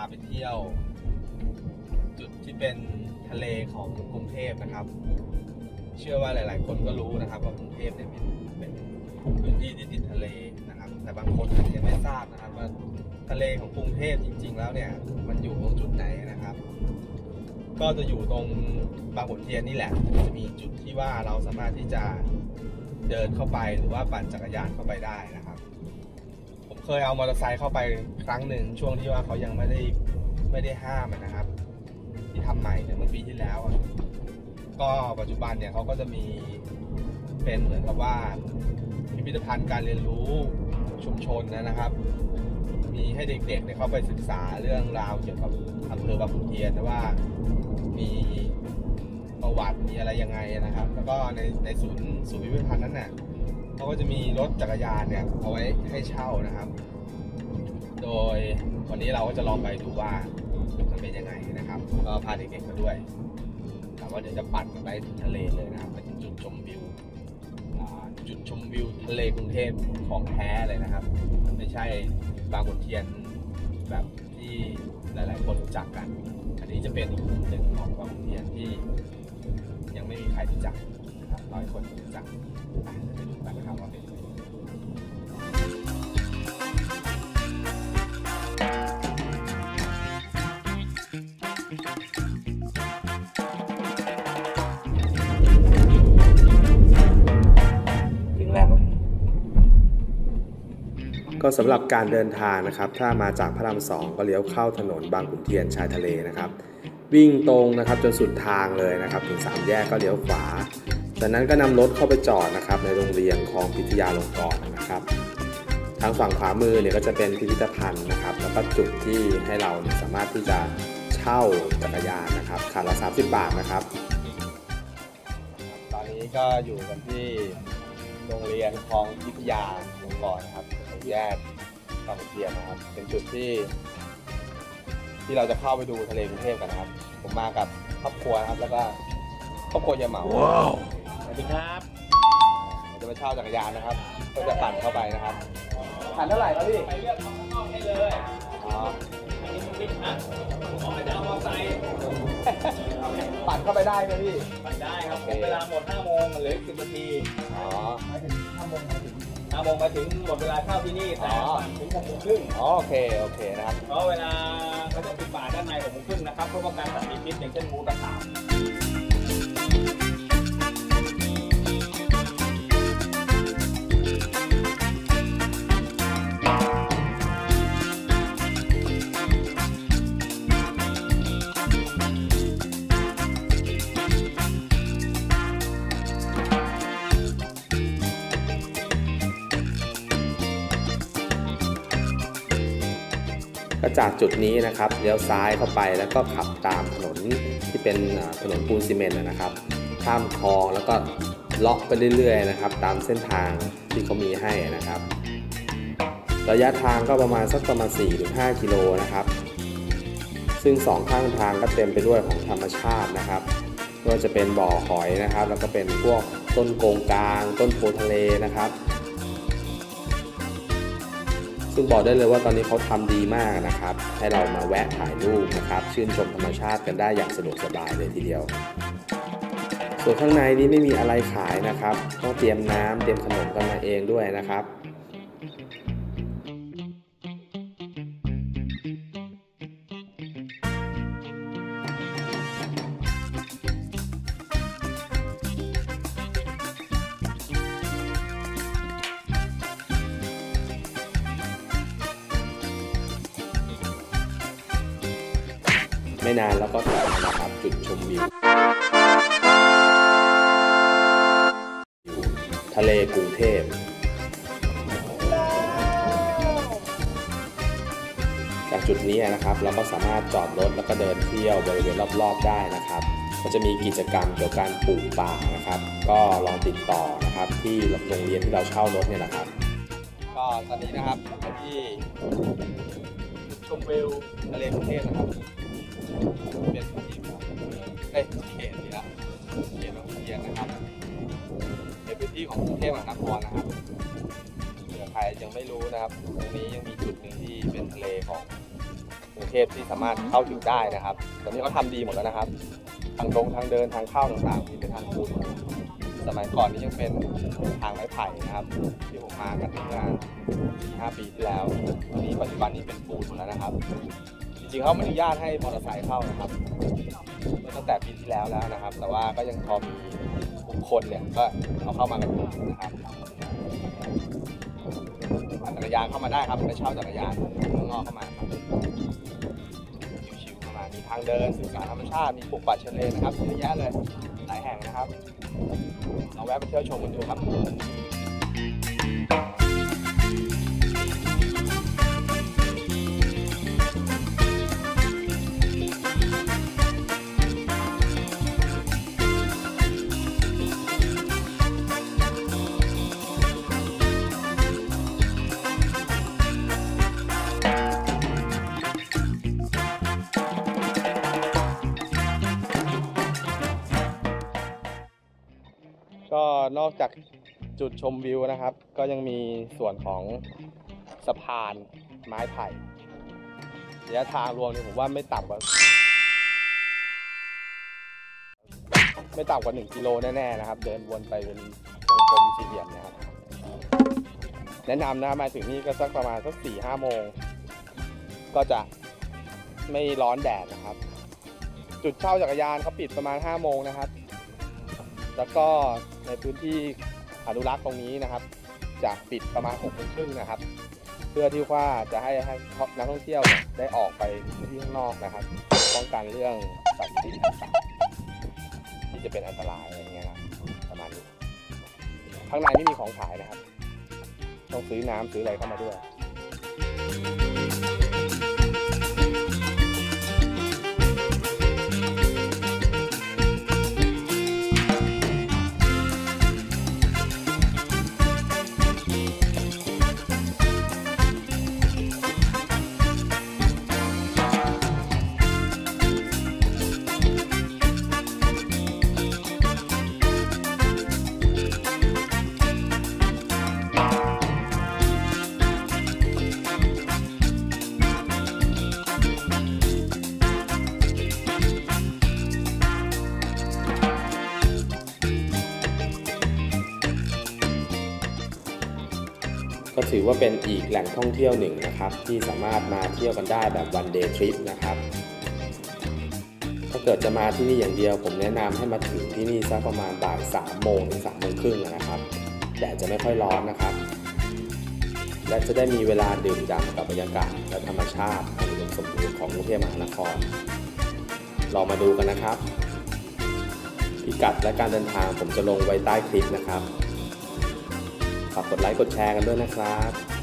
ไปเที่ยวจุดที่เป็นทะเลของกรุงเทพนะครับเชื่อว่าหลายๆคนก็รู้นะครับว่ากรุงเทพเนี่ยเป็นพื้นที่ที่ติดทะเลนะครับแต่บางคนอาจจะยังไม่ทราบนะครับว่าทะเลของกรุงเทพจริงๆแล้วเนี่ยมันอยู่ตรงจุดไหนนะครับก็จะอยู่ตรงบางขุนเทียนนี่แหละจะมีจุดที่ว่าเราสามารถที่จะเดินเข้าไปหรือว่าปั่นจักรยานเข้าไปได้นะครับผมเคยเอามอเตอร์ไซค์เข้าไปครั้งหนึ่งช่วงที่ว่าเขายังไม่ได้ห้ามนะครับที่ทำใหม่เนี่ยเมื่อปีที่แล้วก็ปัจจุบันเนี่ยเขาก็จะมีเป็นเหมือนกับว่าพิพิธภัณฑ์การเรียนรู้ชุมชนนะครับมีให้เด็กๆเข้าไปศึกษาเรื่องราวเกี่ยวกับอำเภอบางขุนเทียนนะว่ามีประวัติมีอะไรยังไงนะครับแล้วก็ในศูนย์พิพิธภัณฑ์นั้นเนี่ยเขาก็จะมีรถจักรยานเนี่ยเอาไว้ให้เช่านะครับโดยวันนี้เราก็จะลองไปดูว่ามันเป็นยังไงนะครับก็พาเด็กๆมาด้วยแต่ว่าเดี๋ยวจะปั่นกันไปถึงทะเลเลยนะครับไปถึงจุดชมวิวทะเลกรุงเทพของแท้เลยนะครับไม่ใช่บางขุนเทียนแบบที่หลายๆคนรู้จักกันอันนี้จะเป็นอีกมุมหนึ่งของบางขุนเทียนที่ยังไม่มีใครรู้จักนะครับน้อยคนรู้จักไปดูกันนะครับว่าเป็นก็สำหรับการเดินทางนะครับถ้ามาจากพระราม2ก็เลี้ยวเข้าถนนบางขุนเทียนชายทะเลนะครับวิ่งตรงนะครับจนสุดทางเลยนะครับถึง3แยกก็เลี้ยวขวาจากนั้นก็นำรถเข้าไปจอดนะครับในโรงเรียนคลองพิทยาลงกรณ์นะครับทางฝั่งขวามือเนี่ยก็จะเป็นพิพิธภัณฑ์นะครับแล้วก็จุดที่ให้เราสามารถที่จะเช่าจักรยานนะครับคันละ30 บาทนะครับตอนนี้ก็อยู่กันที่โรงเรียนคลองพิทยาลงกรณ์นะครับแยกบางขุนเทียนนะครับเป็นจุดที่เราจะเข้าไปดูทะเลกรุงเทพกันนะครับผมมากับครอบครัวนะครับแล้วก็ครอบครัวยายเหมาสวัสดีครับจะมาเช่าจักรยานนะครับก็จะปั่นเข้าไปนะครับปั่นเท่าไหร่ครับพี่ไปเลือกของข้างนอกได้เลยอ๋ออันนี้ผมปิดนะผมจะเอามอเตอร์ไซค์ปั่นเข้าไปได้ไหมพี่ปั่นได้ครับเวลาหมด5 โมงเหลือ10 นาทีอ๋อไปถึง5 โมงมาถึงหมดเวลาเข้าที่นี่แต่ถึง6 โมงครึ่งโอเคนะครับเพราะเวลาเขาจะปิดฝาด้านใน6 โมงครึ่งนะครับเพื่อป้องกันสัตว์มีพิษอย่างเช่นงูตะขาบก็จากจุดนี้นะครับเลี้ยวซ้ายเข้าไปแล้วก็ขับตามถนนที่เป็นถนนปูนซีเมนต์นะครับข้ามคลองแล้วก็เลาะไปเรื่อยๆนะครับตามเส้นทางที่เขามีให้นะครับระยะทางก็ประมาณ 4-5 กิโลนะครับซึ่ง2ข้างทางก็เต็มไปด้วยของธรรมชาตินะครับก็จะเป็นบ่อหอยนะครับแล้วก็เป็นพวกต้นโกงกลางต้นโพทะเลนะครับซึ่งบอกได้เลยว่าตอนนี้เขาทำดีมากนะครับให้เรามาแวะถ่ายรูปนะครับชื่นชมธรรมชาติกันได้อย่างสะดวกสบายเลยทีเดียวส่วนข้างในนี้ไม่มีอะไรขายนะครับต้องเตรียมน้ำเตรียมขนมกันมาเองด้วยนะครับไม่นานแล้วก็ถึงนะครับจุดชมวิวทะเลกรุงเทพจากจุดนี้นะครับเราก็สามารถจอดรถแล้วก็เดินเที่ยวบริเวณรอบๆได้นะครับก็จะมีกิจกรรมเกี่ยวกับการปลูกป่านะครับก็ลองติดต่อนะครับที่โรงเรียนที่เราเช่ารถเนี่ยนะครับก็ตอนนี้นะครับที่ชมวิวทะเลกรุงเทพนะครับเป็นที่เขตนี่ละเขตบางขุนเทียนนะครับเป็นพื้นที่ของกรุงเทพมหานครนะครับเผื่อใครยังไม่รู้นะครับตรงนี้ยังมีจุดหนึ่งที่เป็นทะเลของกรุรุงเทพที่สามารถเข้าถึงได้นะครับตอนนี้เขาทำดีหมดแล้วนะครับทางลงทางเดินทางเข้าต่างๆที่เป็นทางปูนสมัยก่อนนี่ยังเป็นทางไม้ไผ่นะครับที่ผมมากันเมื่อ 5 ปีที่แล้วตอนนี้ปัจจุบันนี้เป็นปูนหมดแล้วนะครับจริงๆเขาไม่อนุญาตให้มอเตอร์ไซค์เข้านะครับตั้งแต่ปีที่แล้วนะครับแต่ว่าก็ยังพอมีบุคคลเนี่ยก็เอาเข้ามากันอยู่นะครับจักรยานเข้ามาได้ครับไปเช่าจักรยานข้างนอกเข้ามาครับชิวๆเข้ามามีทางเดินศึกษาธรรมชาติมีปลูกป่าชายเลนนะครับเยอะแยะเลยหลายแห่งนะครับเราแวะไปเที่ยวชมกันดูครับก็นอกจากจุดชมวิวนะครับก็ยังมีส่วนของสะพานไม้ไผ่ระยะทางรวมเนี่ยผมว่าไม่ต่ำกว่า1 กิโลแน่ๆนะครับเดินวนไปเป็นวงกลมสี่เหลี่ยมนะครับแนะนำนะมาถึงนี่ก็สักประมาณสัก 4-5 โมงก็จะไม่ร้อนแดดนะครับจุดเช่าจักรยานเขาปิดประมาณ 5 โมงนะครับแล้วก็ในพื้นที่อนุรักษ์ตรงนี้นะครับจะปิดประมาณ 6 โมงครึ่งนะครับเพื่อที่ว่าจะให้นักท่องเที่ยวได้ออกไปที่ข้างนอกนะครับป้องกันเรื่องสัตว์ที่จะเป็นอันตรายอะไรเงี้ยครับประมาณนี้ข้างในไม่มีของขายนะครับต้องซื้อน้ำซื้ออะไรเข้ามาด้วยก็ถือว่าเป็นอีกแหล่งท่องเที่ยวหนึ่งนะครับที่สามารถมาเที่ยวกันได้แบบวันเดย์ทริปนะครับถ้าเกิดจะมาที่นี่อย่างเดียวผมแนะนำให้มาถึงที่นี่สักประมาณบ่าย 3 โมงถึง 3 โมงครึ่งนะครับแดดจะไม่ค่อยร้อนนะครับและจะได้มีเวลาดื่มด่ำกับบรรยากาศและธรรมชาติอันอุดมสมบูรณ์ของกรุงเทพมหานครลองมาดูกันนะครับพิกัดและการเดินทางผมจะลงไว้ใต้คลิปนะครับฝากกดไลค์กดแชร์กันด้วยนะครับ